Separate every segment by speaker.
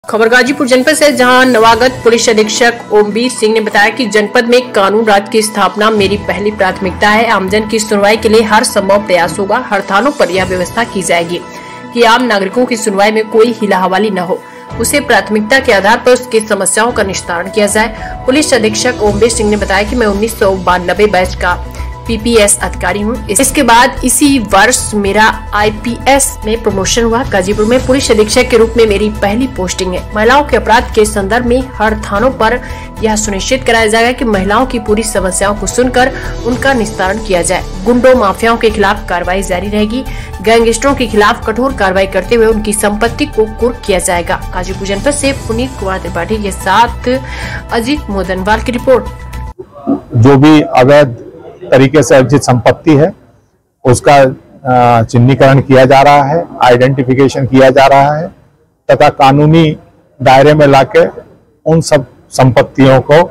Speaker 1: खबर गाजीपुर जनपद से, जहां नवागत पुलिस अधीक्षक ओमवीर सिंह ने बताया कि जनपद में कानून राज की स्थापना मेरी पहली प्राथमिकता है। आमजन की सुनवाई के लिए हर संभव प्रयास होगा। हर थानों पर यह व्यवस्था की जाएगी कि आम नागरिकों की सुनवाई में कोई हिलाहवाली न हो, उसे प्राथमिकता के आधार पर उसकी समस्याओं का निस्तारण किया जाए। पुलिस अधीक्षक ओमवीर सिंह ने बताया कि मैं 1992 बैच का पीपीएस अधिकारी हूँ। इसके बाद इसी वर्ष मेरा आईपीएस में प्रमोशन हुआ। गाजीपुर में पुलिस अधीक्षक के रूप में मेरी पहली पोस्टिंग है। महिलाओं के अपराध के संदर्भ में हर थानों पर यह सुनिश्चित कराया जाएगा कि महिलाओं की पूरी समस्याओं को सुनकर उनका निस्तारण किया जाए। गुंडों माफियाओं के खिलाफ कार्रवाई जारी रहेगी। गैंगस्टरों के खिलाफ कठोर कार्रवाई करते हुए उनकी संपत्ति को कुर्क किया जाएगा। गाजीपुर जनपद से पुनीत कुमार त्रिपाठी के साथ अजीत मोदनवाल की रिपोर्ट।
Speaker 2: जो भी अवैध तरीके से अर्जित संपत्ति है उसका चिन्हीकरण किया जा रहा है, आइडेंटिफिकेशन किया जा रहा है तथा कानूनी दायरे में लाके उन सब संपत्तियों को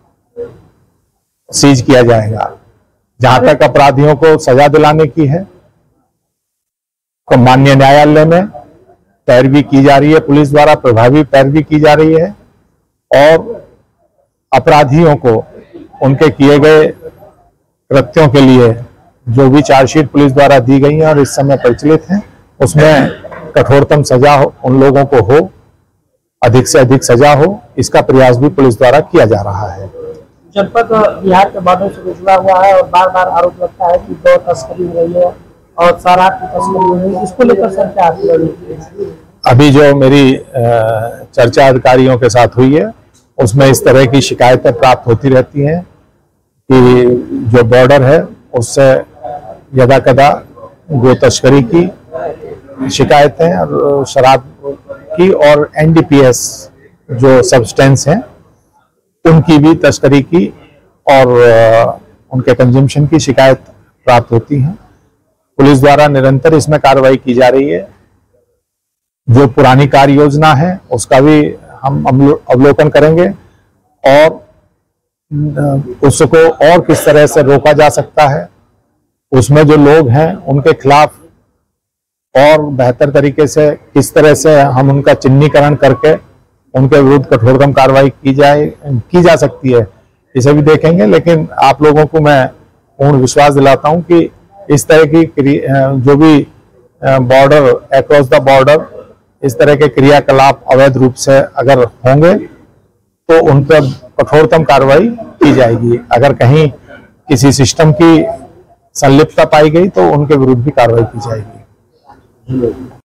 Speaker 2: सीज किया जाएगा। जहां तक अपराधियों को सजा दिलाने की है तो माननीय न्यायालय में पैरवी की जा रही है, पुलिस द्वारा प्रभावी पैरवी की जा रही है और अपराधियों को उनके किए गए कृत्यों के लिए जो भी चार्जशीट पुलिस द्वारा दी गई है और इस समय प्रचलित है उसमें कठोरतम सजा हो, उन लोगों को हो, अधिक से अधिक सजा हो, इसका प्रयास भी पुलिस द्वारा किया जा रहा है।
Speaker 3: जनपद बिहार के बादल से जुड़ा हुआ है और बार बार आरोप लगता है कि गौ तस्करी हो रही है और शराब की तस्करी हो रही है, इसको लेकर सर क्या आपकी? अभी
Speaker 2: जो मेरी चर्चा अधिकारियों के साथ हुई है उसमें इस तरह की शिकायतें प्राप्त होती रहती हैं कि जो बॉर्डर है उससे यदा कदा गो तस्करी की शिकायतें और शराब की और एनडीपीएस जो सब्सटेंस हैं उनकी भी तस्करी की और उनके कंजम्पशन की शिकायत प्राप्त होती हैं। पुलिस द्वारा निरंतर इसमें कार्रवाई की जा रही है। जो पुरानी कार्य योजना है उसका भी हम अवलोकन करेंगे और उसको और किस तरह से रोका जा सकता है, उसमें जो लोग हैं उनके खिलाफ और बेहतर तरीके से किस तरह से हम उनका चिन्हीकरण करके उनके विरुद्ध कठोरतम कार्रवाई की जा सकती है, इसे भी देखेंगे। लेकिन आप लोगों को मैं पूर्ण विश्वास दिलाता हूं कि इस तरह की जो भी बॉर्डर अक्रॉस द बॉर्डर इस तरह के क्रियाकलाप अवैध रूप से अगर होंगे तो उन पर कठोरतम कार्रवाई की जाएगी। अगर कहीं किसी सिस्टम की संलिप्तता पाई गई तो उनके विरुद्ध भी कार्रवाई की जाएगी।